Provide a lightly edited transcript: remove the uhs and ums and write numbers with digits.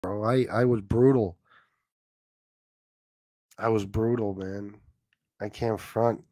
bro. I was brutal. I was brutal, man. I can't front.